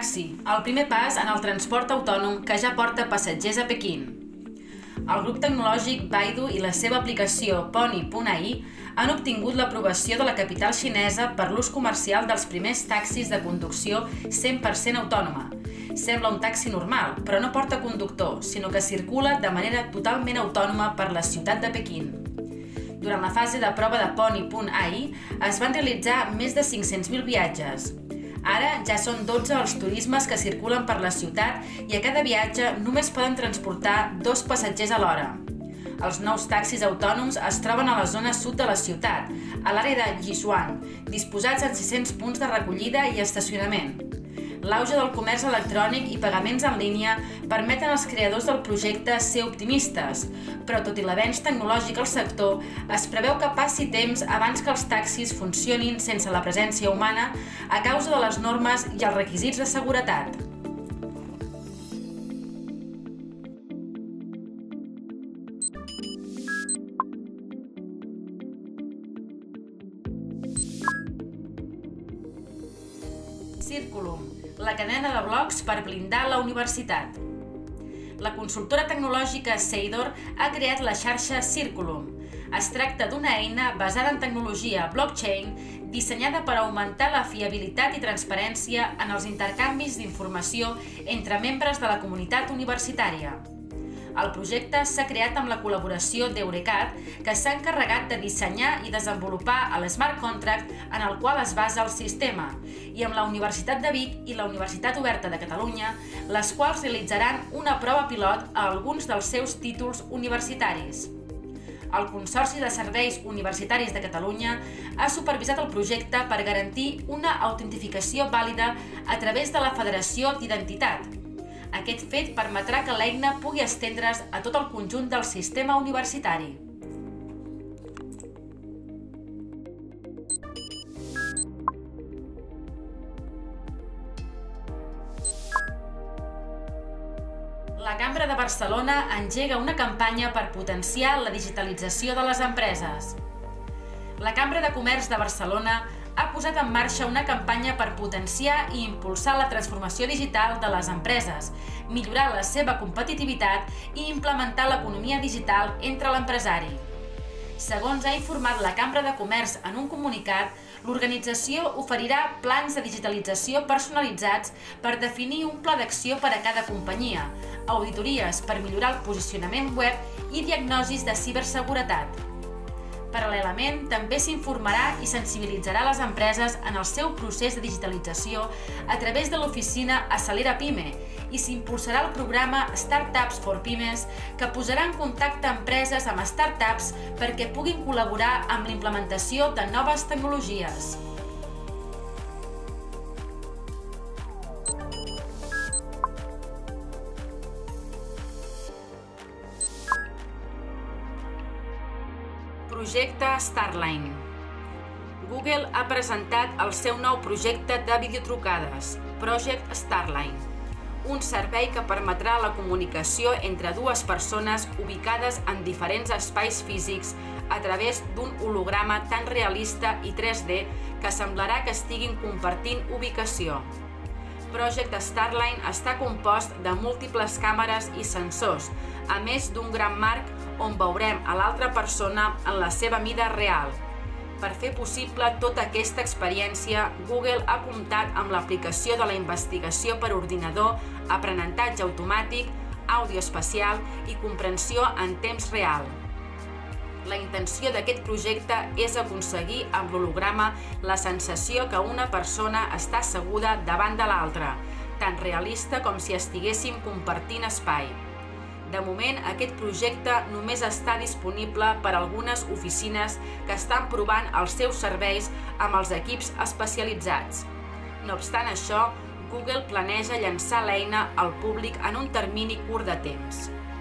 Taxi, el primer pas en el transport autònom que ja porta passatgers a Pequín. El grup tecnològic Baidu i la seva aplicació Pony.ai han obtingut l'aprovació de la capital xinesa per l'ús comercial dels primers taxis de conducció 100% autònoma. Sembla un taxi normal, però no porta conductor, sinó que circula de manera totalment autònoma per la ciutat de Pequín. Durant la fase de prova de Pony.ai es van realitzar més de 500.000 viatges. Ara ja són 12 els turismes que circulen per la ciutat i a cada viatge només poden transportar 2 passatgers alhora. Els nous taxis autònoms es troben a la zona sud de la ciutat, a l'àrea de Yizhuang, disposats en 600 punts de recollida i estacionament. L'auge del comerç electrònic i pagaments en línia permeten als creadors del projecte ser optimistes, però tot i l'avenç tecnològic al sector, es preveu que passi temps abans que els taxis funcionin sense la presència humana a causa de les normes i els requisits de seguretat. Circulum, la cadena de blocs per blindar la universitat. La consultora tecnològica Seidor ha creat la xarxa Circulum. Es tracta d'una eina basada en tecnologia blockchain dissenyada per augmentar la fiabilitat i transparència en els intercanvis d'informació entre membres de la comunitat universitària. El projecte s'ha creat amb la col·laboració d'Eurecat, que s'ha encarregat de dissenyar i desenvolupar el Smart Contract en el qual es basa el sistema, i amb la Universitat de Vic i la Universitat Oberta de Catalunya, les quals realitzaran una prova pilot a alguns dels seus títols universitaris. El Consorci de Serveis Universitaris de Catalunya ha supervisat el projecte per garantir una autentificació vàlida a través de la Federació d'Identitat. Aquest fet permetrà que l'eina pugui estendre's a tot el conjunt del sistema universitari. La Cambra de Barcelona engega una campanya per potenciar la digitalització de les empreses. La Cambra de Comerç de Barcelona ha posat en marxa una campanya per potenciar i impulsar la transformació digital de les empreses, millorar la seva competitivitat i implementar l'economia digital entre l'empresari. Segons ha informat la Cambra de Comerç en un comunicat, l'organització oferirà plans de digitalització personalitzats per definir un pla d'acció per a cada companyia, auditories per millorar el posicionament web i diagnosis de ciberseguretat. Paral·lelament, també s'informarà i sensibilitzarà les empreses en el seu procés de digitalització a través de l'oficina Acelera Pime i s'impulsarà el programa Startups for Pimes, que posarà en contacte empreses amb startups perquè puguin col·laborar amb l'implementació de noves tecnologies. Projecte Starline. Google ha presentat el seu nou projecte de videotrucades, Project Starline, un servei que permetrà la comunicació entre dues persones ubicades en diferents espais físics a través d'un holograma tan realista i 3D que semblarà que estiguin compartint ubicació. Project Starline està compost de múltiples càmeres i sensors, a més d'un gran marc on veurem a l'altra persona en la seva mida real. Per fer possible tota aquesta experiència, Google ha comptat amb l'aplicació de la investigació per ordinador, aprenentatge automàtic, àudio espacial i comprensió en temps real. La intenció d'aquest projecte és aconseguir amb l'holograma la sensació que una persona està asseguda davant de l'altra, tan realista com si estiguéssim compartint espai. De moment, aquest projecte només està disponible per a algunes oficines que estan provant els seus serveis amb els equips especialitzats. No obstant això, Google planeja llançar l'eina al públic en un termini curt de temps.